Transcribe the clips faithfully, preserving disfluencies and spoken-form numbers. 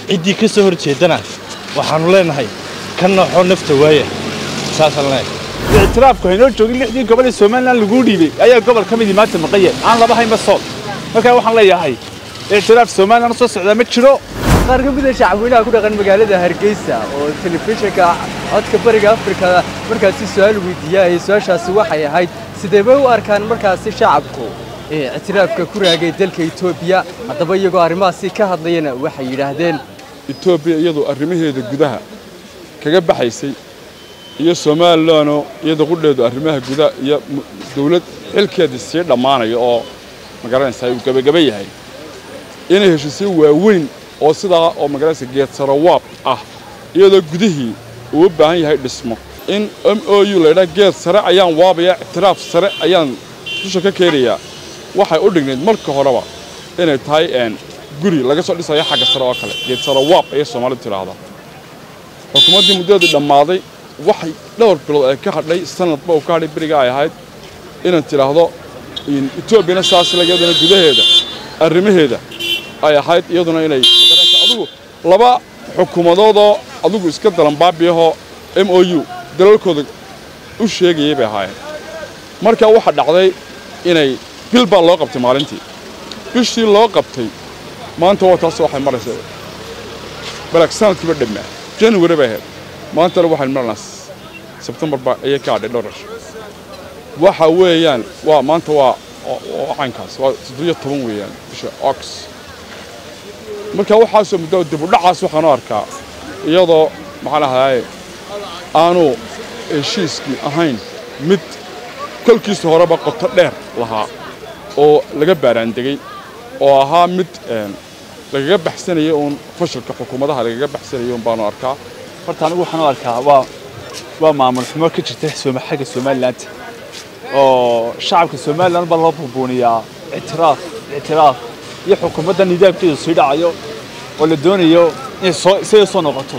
ciddii ka soo horjeedana waxaanu leenahay kan nooxoo nafta waaya saasaan leenahay اعترافك هنا جوجي لحدي قبل السومان لان لجودي بي أيه قبل كم دي مات مقية أنا لا بهاي مسول ما كان واحد لا يهاي اعتراف السومان أنا صوص على متشرو قارن بدأ شعبنا كنا قن مقالة هرقيسة والتلفزيون كا عاد كبر أفريقيا مركز السؤال ويديا السؤال شاسوا حيا هاي سدبوا أركان مركز شعبكو اعترافك كوريا جدلك إثيوبيا هذا يجوا أرماسي كهذين وحي لهذين إثيوبيا يدو أرميه الجدها كجب حيسي iyo Soomaaliland iyada qudheedu arrimaha gudaha iyo dawlad xilkeeda si dhamaanay oo magaranaysa uu gabagaba yahay inay heshiisyo waaweyn oo sida oo magaranaysa geed sarawaab ah iyada gudihii uu u baahan yahay dhismo in M O U leeyahay geed sare ayaan waabaya itiraaf sare ayaan dusha ka keenaya waxay u dhigneed marka horeba inay tahay een guri laga soo dhisayo xagga sare oo kale geed sarawaab ay Soomaalidu tiraahdo xukuumadii muddada dhamaaday waxay dhowr bilood ay ka hadhay sanadba oo ka hadhay bariga ay ahayd inaan tiraahdo in Ethiopia saas lageedana gudaheeda arrimaheeda ay ahayd iyaduna inay magaranaysa adigu laba xukuumadood oo adigu iska dalan baabiyaho M O U dalalkooda u sheegayay bay ahaayeen marka waxa dhacday inay bil baa loo qabtay maalintii bishii loo qabtay maanta waa taas waxay maraysaa balak sanadkii dhibna January bay ahayd maanta waxaan marnaa September ba ay ka dhacday dhowr waxa weeyaan waa maanta waa caankaas waa siddeed iyo toban weeyaan bisha Ox marka waxa soo muddo dib u dhacaas waxaan arkaa iyadoo maxaa lahaay aanu heshiiskii ahayn mid kolkiis horeba qoto dheer lahaa oo laga baaraan degay oo ahaa mid laga baxsanayo oo fashilka xukuumadaha laga baxsanayo baan arkaa horta anigu waxaan u arkaa waa waa maamul xumo ka jirta Soomaaliya Soomaaliland oo shacabka Soomaaliland bal loo buubuniyaa itiraaf itiraaf iyo xukuumadda nidaamkeedu sii dhacayo oo la doonayo in soo soo soo noqoto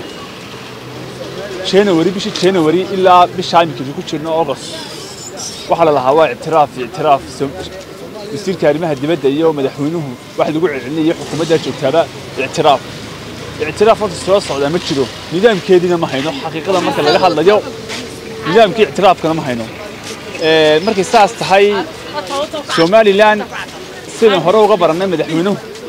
January bishii January ilaa bisha imika ku jirno August waxa la lahaa waa itiraaf itiraaf wasiirka arrimaha dibadda iyo madaxweynuhu wax lagu celinayo xukuumadda joogtada itiraaf اعتراف فرد السواسة ولا متشلو نظام كيدنا ما هينو حقيقة مركز اللي حد اليوم نظام كي اعتراف كنا ما هينو مركز ساس تحي سومالي لان سنة هرو غبر النمى دحمينو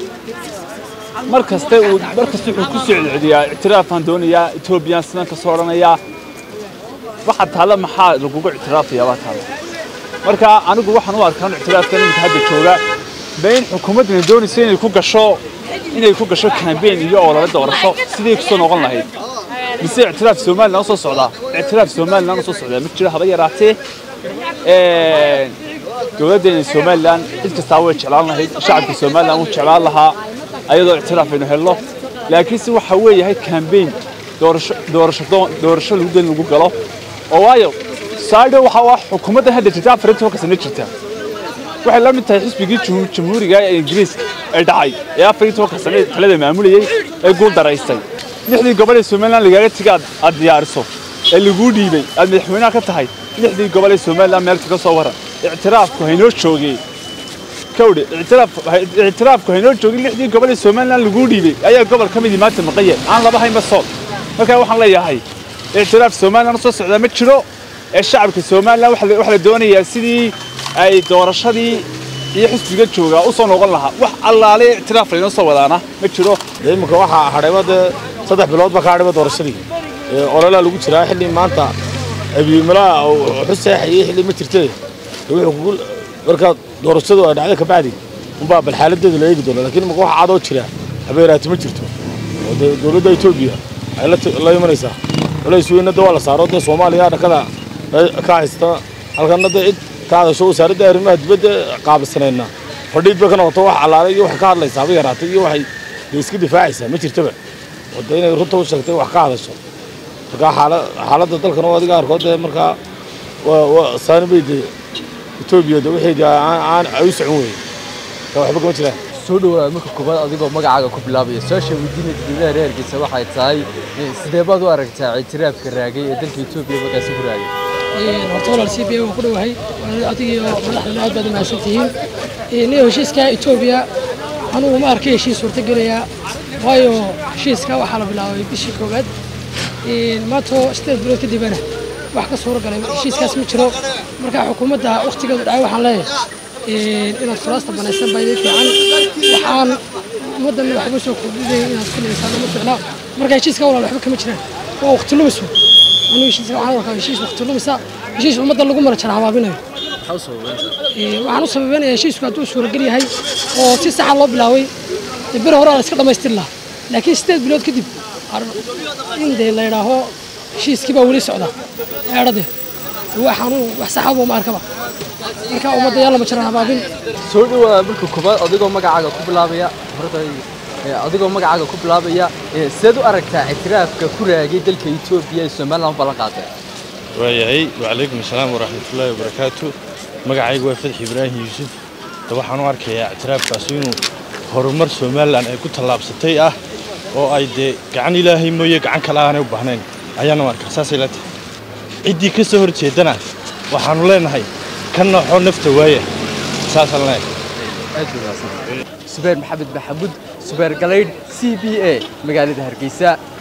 مركز تي مركز تي كوسع العديا اعتراف هندونيا إثيوبيا سنة كصورنا يا واحد هلا محل رجوع اعتراف يا واحد هلا مركز أنا جو واحد نوار كان اعتراف كان متهدد شولا بين حكومة الدوني سنة يكون كشو inay ku gasho campaign iyo olole doorasho sidii ku soo noqon lahayd mise اعتراف Soomaaliland soo socda اعتراف Soomaaliland soo socda ma jiro haba yaraatee ee dawladda Soomaaliland cid kasta way jeclaan lahayd shacabka Soomaaliland uu jeclaan lahaa ayadoo اعتراف inuu helo laakiin si waxa weeyahay campaign doorasho doorasho doorasho lagu dal lagu galo oo waayo saado waxa wax xukuumadda hadda jirta Afrika ka soo jirta waxay la mid tahay xisbigii jamhuuriga ee Ingiriiska ee dhacay ee Afrika ka soo talada maamulayay ee guul daraystay lixdii gobol ee Soomaaliland lagaga tagad aad diyaariso ee lagu dhiibay aad madaxweynaha ka tahay lixdii gobol ee Soomaaliland meel ka soo waran اعترافku haynoo joogay kawdhe اعتراف اعترافku haynoo joogay lixdii gobol ee Soomaaliland lagu dhiibay ayaa gobol kamid ah maanta maqayay aan laba hay mas'uul marka waxaan leeyahay اعتراف Soomaaliland soo socda ma jiro ee shacabka Soomaaliland waxa la doonayaa sidii ay doorashadii iyo xisbiga jooga u soo noqon lahaa wax allaale اعتراف leeno soo wadaana ma jiro deemanka waxa hareebada saddex bilood ba ka hadhay doorashadii ee ololaha lagu jiraa xilli maanta abiimala oo xuseexay xilli ma jirtay wuxuu marka doorashadu ay dhacday ka bacdi umba bal xaaladeedu la eegi doono laakiin ma waxa caado jira habeeraati ma jirto oo dawladda Itoobiya ay la yimaanaysaa wala isweynada wala saarada Soomaaliya dhakada ka haysta halkana cid kaada soo saarida arrimaha dibadda qaabilsanayna fadhiid ba kana wato wax alaale iyo wax ka hadlaysa haba yaraatay iyo waxay iska difaacaysaa ma jirtaba wadayna runta u sheegtay wax ka hadasho marka xaaladda dalkan oo adiga arkood marka waa saanibay Itoobiya wixii aan ay socon weey waxba kuma jiraan soo dhawaad marka koobaad adigoo magacaaga ku bilaabay social media dibadda reerkiisa waxay tahay sidee baad u aragtaa اعتراafka raagay ee dalka Itoobiya markaas ku raagay ee hortoolal C B A ku dhawahay adigii madaxda aad baad maasantihiin ee heshiiska Itoobiya أنا ما أركي شيء صورة قليا وايو شيء سكوا وحلا بلاوي بشي كوبد ما تو استيد بلوك ديبنا وحكا صورة قليا شيء سكاس مشرو مركا حكومة ده وقت قبل دعوة وحلا إن الفراس طبعا يسمى بيدك عن وحان مدة من الحبوس وكذي ناس كل إنسان مطلع مركا شيء سكوا ولا حبك مشرو وقت له مسوا أنا شيء سكوا عنا وكذا شيء وقت له مسا شيء المدة اللي قمرت شرها بابينه waxaan u sababeynaya heshiisku hadduu suuragal yahay oo si sax ah loo bilaaway bir hore la iska dhamaystir lahaa laakiin sideed bilood kadib in de la yiraaho heshiiskii baa wali socda eedade waxaan wax sax ah oo ma arkaba marka ummadda yalla ma jiraan baabin soo dhawaada bulka koobaad adigoo magacaaga ku bilaabaya horta adigoo magacaaga ku bilaabaya sidoo aragtaa ictiraafka ku raagay dalka Itoobiya ee Soomaaliland balan qaaday waayahay waalaikum asalaam waraxmatullaahi wabarakaatu magacaygu waa Fadxi Ibraahim Yuusuf waxaan u arkayaa ictiraafkaas inuu horumar Soomaaliland ay ku tallaabsatay ah oo ay de gacan Ilaahay mooyee gacan kale aan u baahnayn ayaan u arkaa saas ilaa cidii ka soo horjeedana waxaanu leenahay kan nooxo nafta waaya saas alnaa Subayr Maxamed Maxamuud Subayr Galeyd C B A magaalada Hargeysa